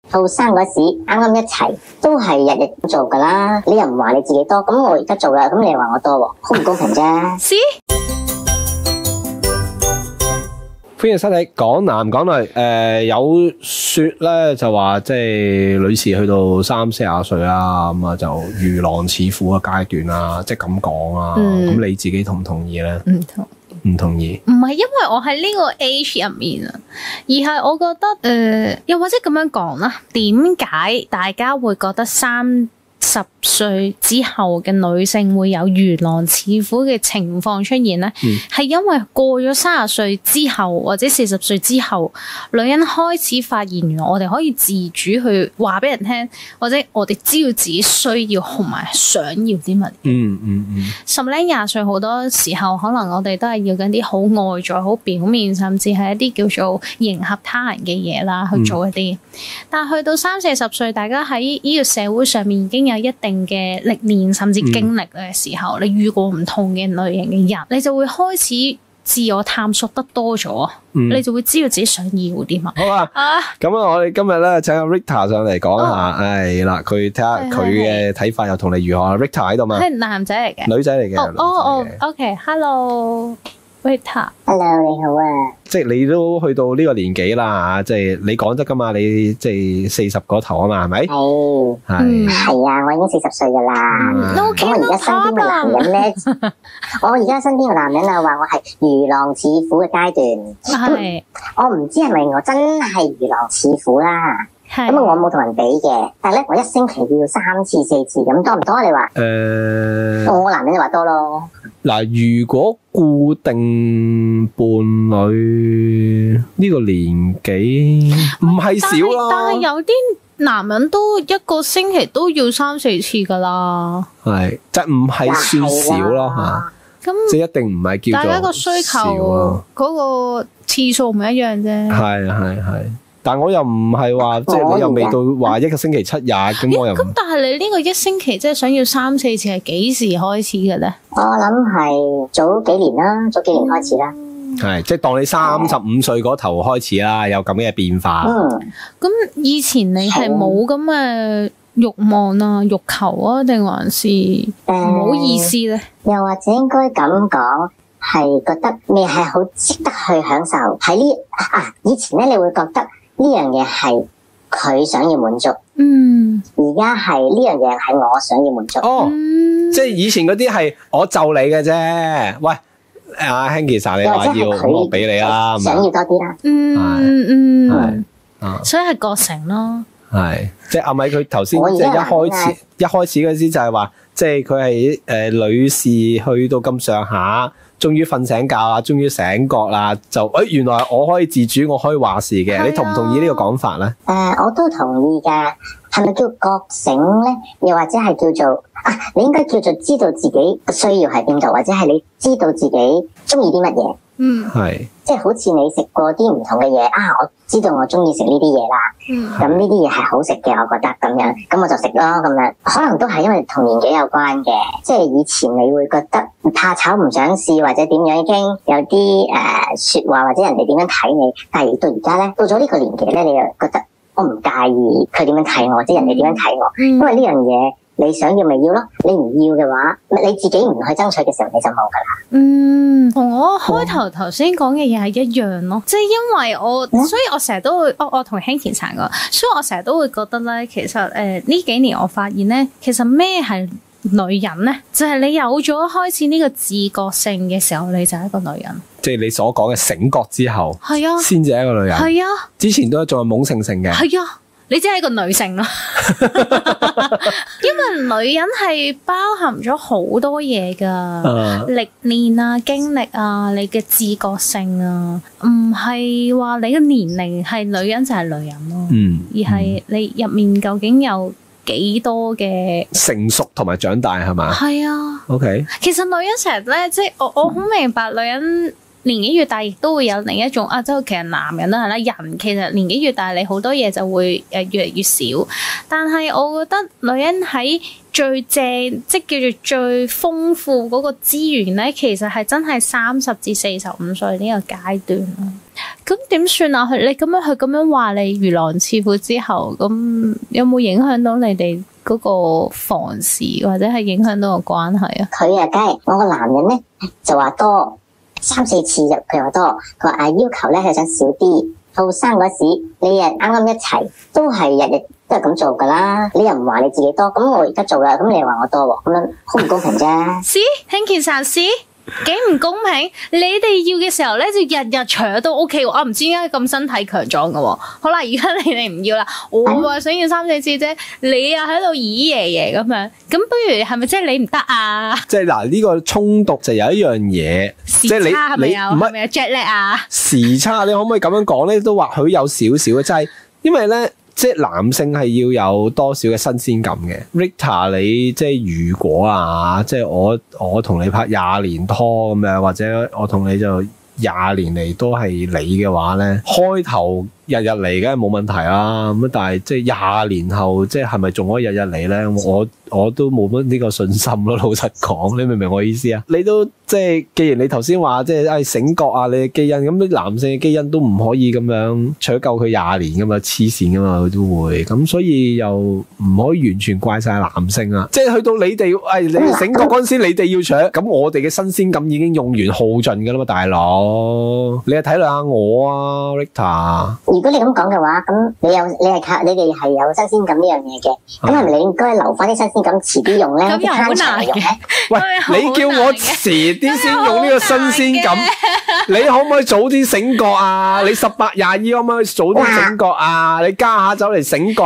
後生嗰時啱啱一齊都係日日做噶啦，你又唔話你自己多，咁我而家做啦，咁你又話我多喎，好唔公平啫。 歡迎收睇港男港女。有說咧就話即係女士去到30-40歲啦，咁啊就如狼似虎嘅階段啦，即係咁講啊。咁你自己同唔同意咧？唔同意。 唔係因為我喺呢個 age 入面啊，而係我覺得又或者咁樣講啦，點解大家會覺得30歲之後嘅女性會有如狼似虎嘅情況出現呢？係因為過咗30歲之後或者40歲之後，女人開始發現原來我哋可以自主去話俾人聽，或者我哋知道自己需要同埋想要啲乜嘢。10零20歲好多時候可能我哋都係要緊啲好外在好表面，甚至係一啲叫做迎合他人嘅嘢啦，去做一啲。但係去到30-40歲，大家喺呢個社會上面已經有一定嘅歷練甚至經歷嘅時候，你遇過唔同嘅類型嘅人，你就會開始自我探索得多咗，你就會知道自己想要啲乜。 好啊，咁我哋今日咧請阿 Rita 上嚟講下，係啦，佢睇下佢嘅睇法又同你如何。Rita 喺度嘛？係男仔嚟嘅，女仔嚟嘅。 OK，Hello，Rita。Hello， 你好啊。 即係你都去到呢個年紀啦吓，即係你講得噶嘛？你即係40嗰頭啊嘛，係咪？ 係啊，我已經40歲噶啦。咁我而家身邊嘅男人咧，我而家身邊嘅男人啊，話我係如狼似虎嘅階段。係，我唔知係咪我真係如狼似虎啦。咁我冇同人比嘅，但係咧我一星期要3次4次，咁多唔多？你話？我男人就話多咯。 嗱，如果固定伴侶呢個年紀唔係少啦， 但係有啲男人都一個星期都要3-4次噶啦， 係即係唔係算少咯吓，咁即係一定唔係叫做大家個需求嗰個次數唔一樣啫。 係。但我又唔係話，即係你又未到話一個星期7日咁，我又咁。 但係你呢個一星期即係想要3-4次，係幾時開始嘅咧？ 我諗係早幾年啦，早幾年開始啦。 係即係當你35歲嗰頭開始啦，有咁嘅變化。 咁以前你係冇咁嘅慾望啊、慾求啊，定還是唔好意思咧？ 又或者應該咁講，係覺得未係好值得去享受喺呢以前咧，你會覺得呢樣嘢係佢想要滿足，而家係呢樣嘢係我想要滿足。 即係以前嗰啲係我就你嘅啫。喂，阿 Hanky 你話要我俾你啦， 想要多啲啦。 所以係過程咯。 係，即係阿米佢頭先即係一開始嗰時就係話，即係佢係女士去到咁上下。終於瞓醒覺啦，終於醒覺啦，就原來我可以自主，我可以話事嘅。你同唔同意呢個講法咧？ 我都同意㗎。係咪叫覺醒咧？又或者係叫做你應該叫做知道自己嘅需要喺邊度，或者係你知道自己中意啲乜嘢？ 係。 即係好似你食過啲唔同嘅嘢我知道我中意食呢啲嘢啦。咁呢啲嘢係好食嘅，我覺得咁樣，咁我就食咯咁樣。可能都係因為同年紀有關嘅，即係以前你會覺得怕醜唔想試或者點樣，已經有啲說話或者人哋點樣睇你，但係到而家咧，到咗呢個年紀咧，你又覺得我唔介意佢點樣睇我，或者人哋點樣睇我，因為呢樣嘢你想要咪要咯，你唔要嘅話，你自己唔去爭取嘅時候，你就冇噶啦。 同我開頭先講嘅嘢係一樣咯，即係因為所以我成日都會，我同 Hanky 講過，所以我成日都會覺得咧，其實呢幾年我發現咧，其實咩係女人咧，就係你有咗開始呢個自覺性嘅時候，你就係一個女人。 即係你所講嘅醒覺之後， 係啊， 先至係一個女人。係啊，之前都仲係懵盛盛嘅。 係啊。你只係一個女性咯，因為女人係包含咗好多嘢噶，歷練啊、經歷啊、你嘅自覺性啊，唔係話你嘅年齡係女人就係女人咯，而係你入面究竟有幾多嘅成熟同埋長大係嘛？係啊 ，OK。 其實女人成日咧，即係我好明白女人。年紀越大，亦都會有另一種即係其實男人都係啦。人其實年紀越大，你好多嘢就會越嚟越少。但係我覺得女人喺最正，即叫做最豐富嗰個資源咧，其實係真係30至45歲呢個階段咯。 咁點算啊？佢咁樣話你如狼似虎之後，咁有冇影響到你哋嗰個房事，或者係影響到個關係啊？ 佢啊，梗係我個男人咧就話多3、4次就佢話多，佢話要求咧係想少啲。後生嗰時你啱啱一齊都係日日都係咁做噶啦，你又唔話你自己多，咁我而家做啦，咁你又話我多喎，咁樣好唔公平啫。 是聽見晒是幾唔公平？你哋要嘅時候咧就日日搶都 OK 喎，我唔知點解咁身體強壯嘅喎。好啦，而家你哋唔要啦，我話想要3、4次啫，你又喺度咦爺爺咁樣，咁不如係咪即係你唔得啊？ 即係嗱，呢個衝突就有一樣嘢，即係你係咪有？係咪有 jet lag 啊？ 時差你可唔可以咁樣講咧？都或許有少少嘅，就係因為咧。即係男性係要有多少嘅新鮮感嘅 Rita 你即係如果啊，即係我同你拍20年拖咁樣，或者我同你就20年嚟都係你嘅話咧，開頭日日嚟梗係冇問題啦。咁但係即係20年後，即係咪仲可以日日嚟咧？我都冇乜呢個信心咯。老實講，你明唔明我意思啊？你都即係，既然你頭先話即係醒覺啊，你嘅基因咁，啲男性嘅基因都唔可以咁樣搶救佢20年噶嘛，黐線噶嘛，佢都會咁，所以又唔可以完全怪晒男性啊。即係去到你哋，你醒覺嗰陣時，你哋要搶，咁我哋嘅新鮮感已經用完耗盡噶啦嘛，大佬，你係體諒下我啊 ，Rita。 如果你咁講嘅話，咁你哋係有新鮮感呢樣嘢嘅，咁係咪你應該留翻啲新鮮感遲啲用咧？ 咁又好難嘅。 喂，你叫我遲啲先用呢個新鮮感，你可唔可以早啲醒覺啊？你18、22可唔可以早啲醒覺啊？你加下酒嚟醒覺。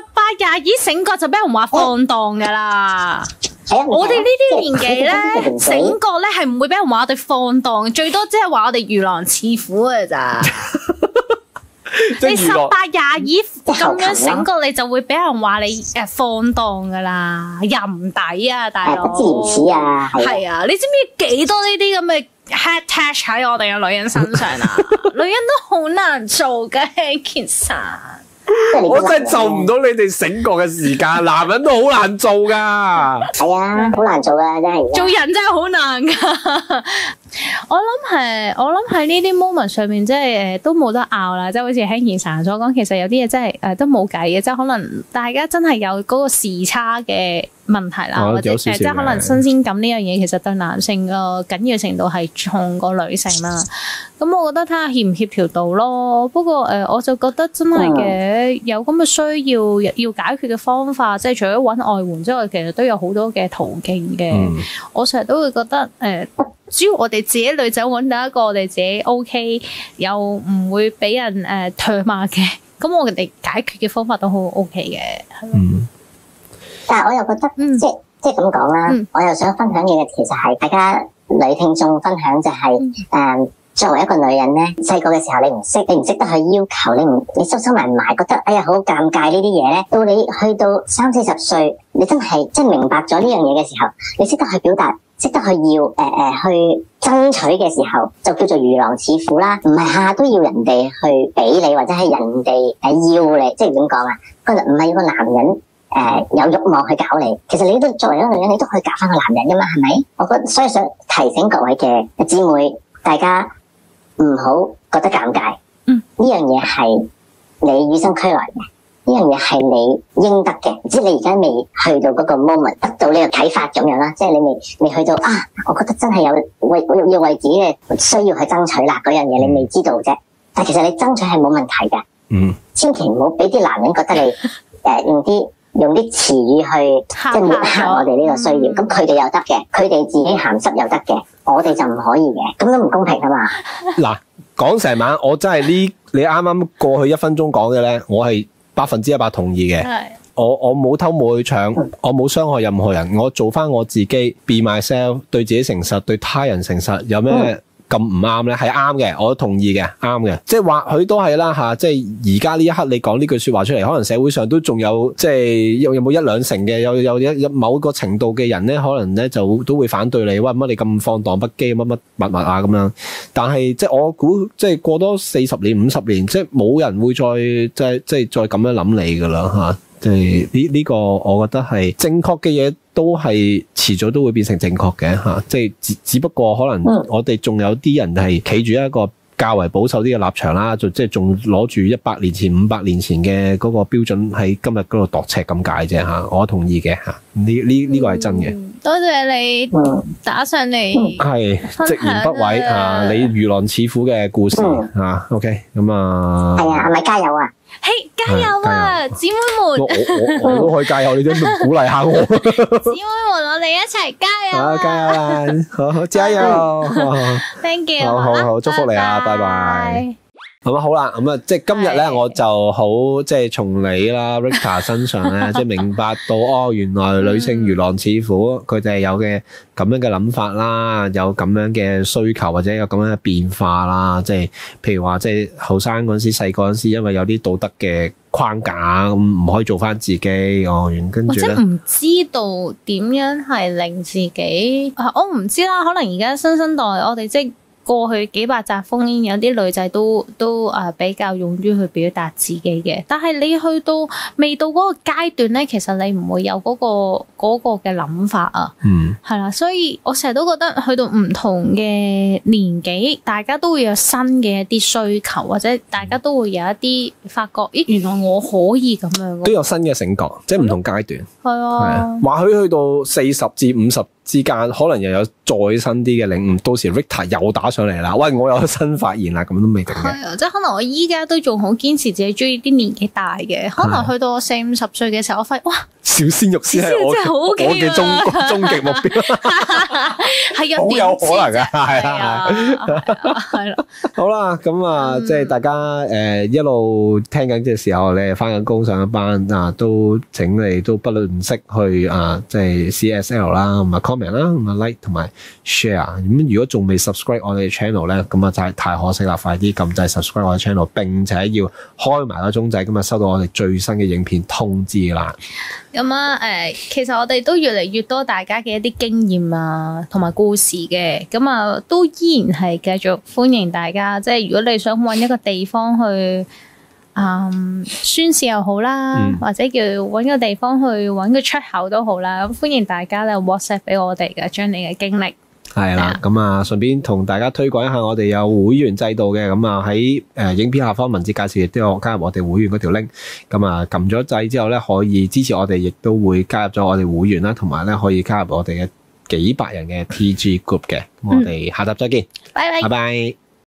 18、22醒覺就俾人話放蕩噶啦。我哋呢啲年紀咧，醒覺咧係唔會俾人話我哋放蕩，最多即係話我哋如狼似虎嘅咋。你18、22咁樣醒覺，你就會俾人話你放蕩噶啦，淫底啊，大佬。 不知唔似啊， 係啊，你知唔知幾多呢啲咁嘅 hashtag 喺我哋嘅女人身上啊？女人都好難做嘅，其實。 我真係就唔到你哋醒覺嘅時間，男人都好難做噶。 係啊，好難做噶，真係。 做人真係好難噶。我諗喺呢啲 moment 上面，即係都冇得拗啦。即係好似輕健神所講，其實有啲嘢真係都冇計嘅。即係可能大家真係有嗰個時差嘅問題啦，或者即係可能新鮮感呢樣嘢，其實對男性個緊要程度係重過女性啦。咁我覺得睇下協唔協調到咯。不過我就覺得真係嘅，有咁嘅需要解決嘅方法，即係除咗揾外援之外，其實都有好多嘅途徑嘅。我成日都會覺得只要我哋自己女仔揾到一個我哋自己 OK，又唔會俾人唾罵嘅，咁我哋解決嘅方法都好 OK 嘅。 但係我又覺得，即係咁講啦，我又想分享嘅其實係大家女聽眾分享就係作為一個女人咧，細個嘅時候你唔識得去要求，你收埋，覺得哎呀好尷尬呢啲嘢咧。到你去到30、40歲，你真係即係明白咗呢樣嘢嘅時候，你識得去表達，識得去要去爭取嘅時候，就叫做如狼似虎啦。唔係下下都要人哋去俾你，或者係人哋要你，即係點講啊？唔係要個男人有慾望去搞你。其實你都作為一個女人，你都可以搞翻個男人噶嘛，係咪？我覺得所以想提醒各位嘅姊妹，大家唔好覺得尷尬。呢樣嘢係你與生俱來嘅，呢樣嘢係你應得嘅。即係你而家未去到嗰個 moment 得到呢個啟發咁樣啦，即係你未去到啊，我覺得真係要為自己嘅需要去爭取啦嗰樣嘢，你未知道啫。但其實你爭取係冇問題嘅。千祈唔好俾啲男人覺得你用啲詞語去即係抹黑我哋呢個需要。咁佢哋又得嘅，佢哋自己鹹濕又得嘅，我哋就唔可以嘅，咁都唔公平啊嘛。 嗱，講成晚，我真係你啱啱過去1分鐘講嘅咧，我係100%同意嘅。我冇偷冇去搶，我冇傷害任何人，我做翻我自己 ，be myself， 對自己誠實，對他人誠實，有咩咁唔啱咧？係啱嘅，我都同意嘅，啱嘅。即係或許都係啦吓，即係而家呢一刻你講呢句說話出嚟，可能社會上都仲有即係有冇1、2成嘅有某個程度嘅人咧，可能咧就都會反對你，喂乜你咁放蕩不羈乜物啊咁樣。但係即係我估，即係過多40年、50年，即係冇人會再即係再咁樣諗你噶啦吓。即係呢個，我覺得係正確嘅嘢，都係遲早都會變成正確嘅吓。即係只不過可能我哋仲有啲人係企住一個較為保守啲嘅立場啦，即係仲攞住100年前、500年前嘅嗰個標準喺今日嗰度度尺咁解啫嚇，我同意嘅嚇，呢個係真嘅。 多謝你打上嚟， 係直言不諱嚇，你如狼似虎嘅故事嚇，OK 咁啊， 係啊，係咪加油啊？ 嘿，加油啊，姊妹們！ 我都可以加油，你都鼓勵下我。 姊妹們，我哋一齊加油啊！ 加油啦！好，加油 ！Thank you， 好，祝福你啊，拜拜。咁啊好啦，咁啊即係今日咧，我就好即係從你啦 Rita 身上咧，即係明白到原來女性如狼似虎，佢哋有嘅咁樣嘅諗法啦，有咁樣嘅需求或者有咁樣嘅變化啦，即係譬如話即係後生嗰陣時、細個嗰陣時，因為有啲道德嘅框架咁，唔可以做翻自己跟住咧，或者唔知道點樣係令自己，我唔知啦，可能而家新生代我哋即係。過去幾百集烽煙，有啲女仔都比較勇於去表達自己嘅，但係你去到未到嗰個階段咧，其實你唔會有嗰個嘅諗法啊。係啦，所以我成日都覺得去到唔同嘅年紀，大家都會有新嘅一啲需求，或者大家都會有一啲發覺，咦，原來我可以咁樣， 都有新嘅醒覺，即係唔同階段。 係啊， 或許去到40至50之間，可能又有再新啲嘅領悟，到時 Rita 又打上嚟啦，喂，我有新發現啦，咁都未定嘅。 係啊，即係可能我依家都仲好堅持自己中意啲年紀大嘅，可能去到我40-50歲嘅時候，我發現哇， 小鮮肉先係我嘅終極目標， 係好有可能㗎，係啦， 係啦。 好啦，咁啊，即係大家一路聽緊嘅時候，你係返緊工上緊班啊，都請你都不吝嗇去即係 CSL 啦，咁啊 comment 啦，咁啊 like 同埋 share。咁如果仲未 subscribe 我哋 channel 咧，咁啊就係太可惜啦！快啲撳掣 subscribe 我哋 channel， 並且要開埋個鐘仔，咁啊收到我哋最新嘅影片通知啦。 咁啊其實我哋都越嚟越多大家嘅一啲經驗啊，同埋故事嘅，咁啊都依然係繼續歡迎大家。即係如果你想搵一個地方去宣洩又好啦，或者叫搵個地方去搵個出口都好啦，咁歡迎大家咧 WhatsApp 俾我哋嘅，將你嘅經歷。 係啦，咁啊，順便同大家推廣一下，我哋有會員制度嘅，咁啊喺影片下方文字介紹亦都有加入我哋會員嗰條 link，咁啊撳咗掣之後咧，可以支持我哋，亦都會加入咗我哋會員啦，同埋咧可以加入我哋嘅幾百人嘅 TG group 嘅，我哋下集再見， 拜拜。